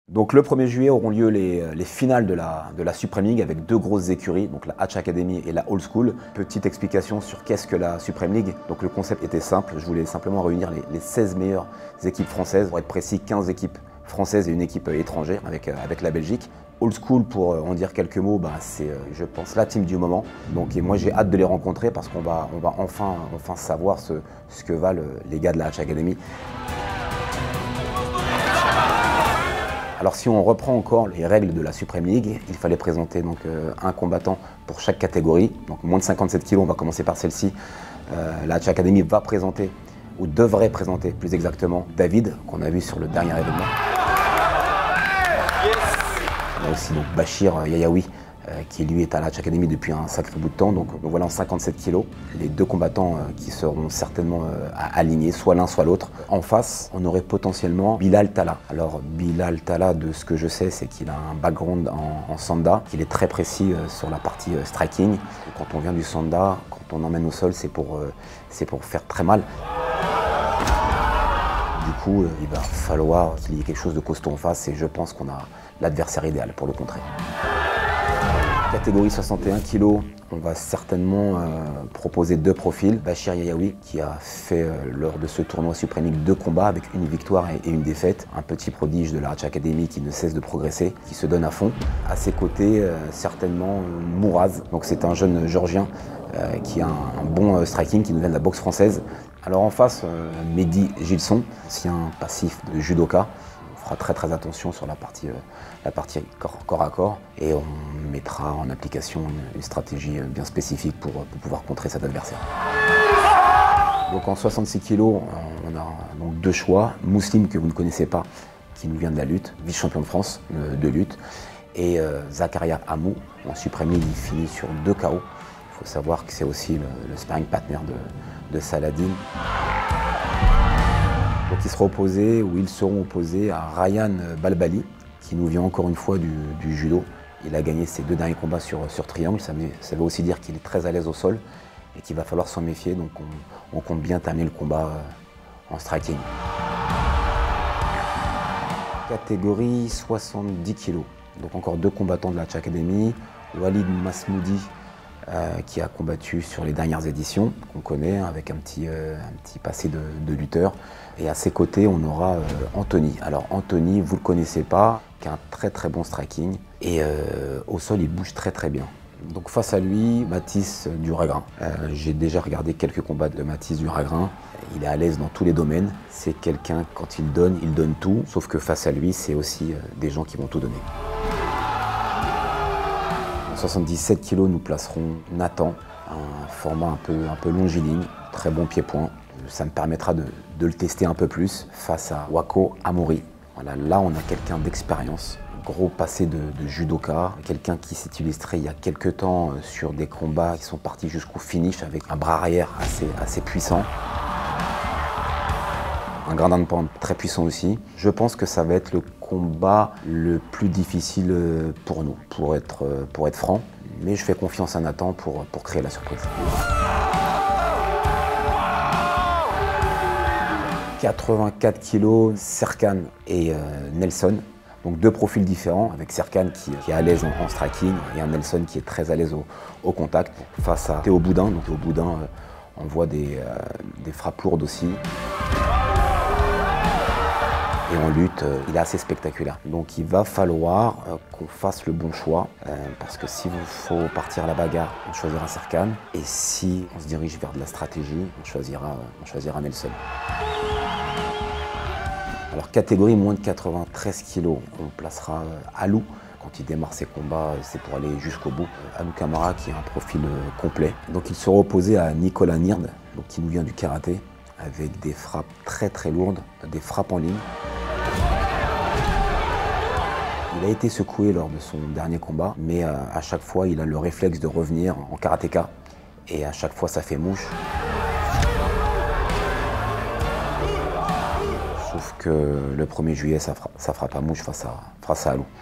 Donc le 1er juillet auront lieu les finales de la Supreme League avec deux grosses écuries, donc la Hatch Academy et la Old School. Petite explication sur qu'est-ce que la Supreme League. Donc le concept était simple, je voulais simplement réunir les 16 meilleures équipes françaises, pour être précis 15 équipes françaises et une équipe étrangère avec la Belgique. Old School, pour en dire quelques mots, c'est je pense la team du moment. Donc, et moi j'ai hâte de les rencontrer parce qu'on va enfin savoir ce que valent les gars de la Hatch Academy. Alors si on reprend encore les règles de la Supreme League, il fallait présenter donc, un combattant pour chaque catégorie. Donc moins de 57 kg, on va commencer par celle-ci. La Hatch Academy va présenter, ou devrait présenter plus exactement, David, qu'on a vu sur le dernier événement. On a aussi donc, Bachir Yayaoui, qui lui est à la Hatch Academy depuis un sacré bout de temps. Donc voilà en 57 kg, les deux combattants qui seront certainement alignés, soit l'un soit l'autre. En face, on aurait potentiellement Bilal Talla. Alors Bilal Talla, de ce que je sais, c'est qu'il a un background en Sanda, qu'il est très précis sur la partie striking. Quand on vient du Sanda, quand on emmène au sol, c'est pour faire très mal. Du coup, il va falloir qu'il y ait quelque chose de costaud en face et je pense qu'on a l'adversaire idéal pour le contrer. Catégorie 61 kg, on va certainement proposer deux profils. Bachir Yayaoui, qui a fait lors de ce tournoi Supreme League 2 combats avec une victoire et une défaite. Un petit prodige de la Hatch Academy qui ne cesse de progresser, qui se donne à fond. À ses côtés, certainement Mouraz. Donc c'est un jeune Géorgien qui a un bon striking, qui nous vient de la boxe française. Alors en face, Mehdi Gilson, ancien passif de judoka. On fera très attention sur la partie corps à corps et on mettra en application une stratégie bien spécifique pour pouvoir contrer cet adversaire. Donc en 66 kg, on a donc deux choix. Mouslim, que vous ne connaissez pas, qui nous vient de la lutte, vice-champion de France de lutte, et Zakaria Hamou, en Supreme League, il finit sur 2 KO. Il faut savoir que c'est aussi le sparring partner de Saladin. Donc ils seront opposés à Ryan Balbali, qui nous vient encore une fois du judo. Il a gagné ses 2 derniers combats sur triangle, ça veut aussi dire qu'il est très à l'aise au sol et qu'il va falloir s'en méfier, donc on compte bien terminer le combat en striking. Catégorie 70 kg, donc encore 2 combattants de la Hatch Academy. Walid Masmoudi, qui a combattu sur les dernières éditions, qu'on connaît, avec un petit passé de lutteur. Et à ses côtés, on aura Anthony. Alors Anthony, vous ne le connaissez pas, qui a un très bon striking. Et au sol, il bouge très bien. Donc face à lui, Mathis Duragrain. J'ai déjà regardé quelques combats de Mathis Duragrain. Il est à l'aise dans tous les domaines. C'est quelqu'un, quand il donne tout. Sauf que face à lui, c'est aussi des gens qui vont tout donner. 77 kg, nous placerons Nathan, un format un peu longiligne, très bon pied-point. Ça me permettra de le tester un peu plus face à Wako Amori. Voilà, là, on a quelqu'un d'expérience, gros passé de judoka, quelqu'un qui s'est illustré il y a quelques temps sur des combats qui sont partis jusqu'au finish avec un bras arrière assez puissant. Un gradin de pente très puissant aussi. Je pense que ça va être le combat le plus difficile pour nous, pour être franc. Mais je fais confiance à Nathan pour créer la surprise. 84 kg, Serkan et Nelson. Donc 2 profils différents, avec Serkan qui est à l'aise en striking et un Nelson qui est très à l'aise au contact. Face à Théo Boudin. Donc Théo Boudin, on voit des frappes lourdes aussi. Et en lutte, il est assez spectaculaire. Donc il va falloir qu'on fasse le bon choix, parce que s'il faut partir à la bagarre, on choisira Serkan. Et si on se dirige vers de la stratégie, on choisira Nelson. Alors catégorie moins de 93 kg, on placera Alou. Quand il démarre ses combats, c'est pour aller jusqu'au bout. Alou Kamara qui a un profil complet. Donc il sera opposé à Nicolas Nird, donc, qui nous vient du karaté, avec des frappes très lourdes, des frappes en ligne. Il a été secoué lors de son dernier combat, mais à chaque fois, il a le réflexe de revenir en karatéka. Et à chaque fois, ça fait mouche. Sauf que le 1er juillet, ça fera pas mouche face à Alou.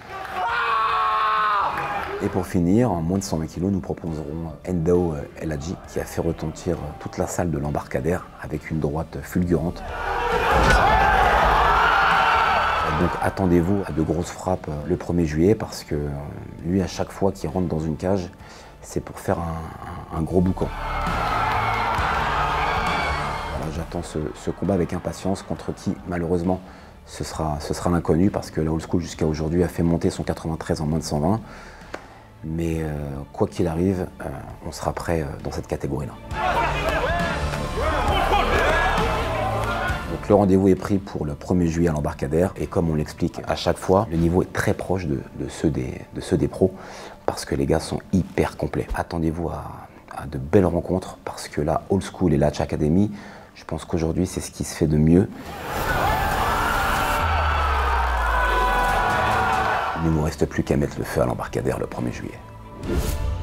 Et pour finir, en moins de 120 kg, nous proposerons Ndao El Hadji, qui a fait retentir toute la salle de l'embarcadère avec une droite fulgurante. Donc attendez-vous à de grosses frappes le 1er juillet parce que lui, à chaque fois qu'il rentre dans une cage, c'est pour faire un gros boucan. Voilà, j'attends ce combat avec impatience contre qui, malheureusement, ce sera l'inconnu parce que la Old School jusqu'à aujourd'hui a fait monter son 93 en moins de 120. Mais quoi qu'il arrive, on sera prêt dans cette catégorie-là. Donc le rendez-vous est pris pour le 1er juillet à l'Embarcadère et comme on l'explique à chaque fois, le niveau est très proche de ceux des pros parce que les gars sont hyper complets. Attendez-vous à de belles rencontres parce que la Old School et la Hatch Academy, je pense qu'aujourd'hui c'est ce qui se fait de mieux. Il ne nous reste plus qu'à mettre le feu à l'Embarcadère le 1er juillet.